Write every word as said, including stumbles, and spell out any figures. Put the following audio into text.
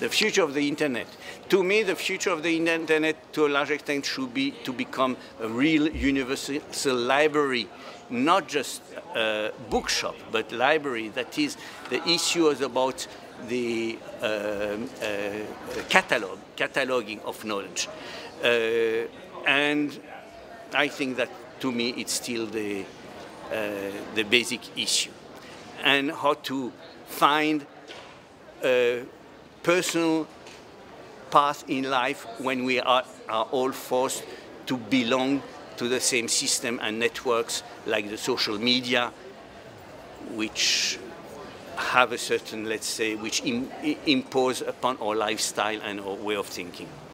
the future of the internet. To me, the future of the internet, to a large extent, should be to become a real universal library, not just a bookshop, but library. That is, the issue is about the uh, uh, catalog, cataloging of knowledge. Uh, and I think that, to me, it's still the, uh, the basic issue. And how to find a personal path in life when we are, are all forced to belong to the same system and networks like the social media, which have a certain, let's say, which im impose upon our lifestyle and our way of thinking.